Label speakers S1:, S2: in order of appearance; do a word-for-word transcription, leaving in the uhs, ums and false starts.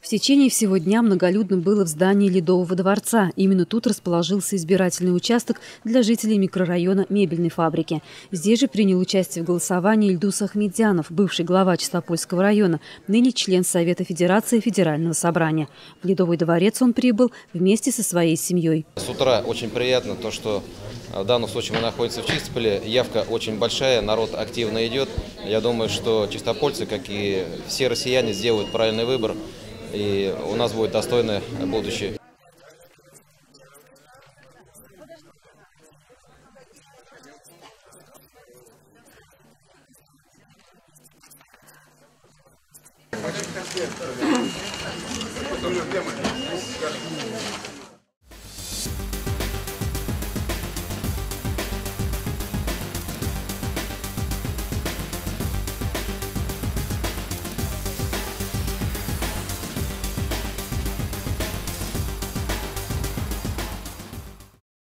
S1: течение всего дня многолюдно было в здании Ледового дворца. Именно тут расположился избирательный участок для жителей микрорайона мебельной фабрики. Здесь же принял участие в голосовании Ильдус Ахмедзянов, бывший глава Чистопольского района, ныне член Совета Федерации Федерального собрания. В Ледовый дворец он прибыл вместе со своей семьей.
S2: С утра очень приятно то, что в данном случае мы находимся в Чистополе. Явка очень большая, народ активно идет. Я думаю, что чистопольцы, как и все россияне, сделают правильный выбор. И у нас будет достойное будущее.
S3: Потом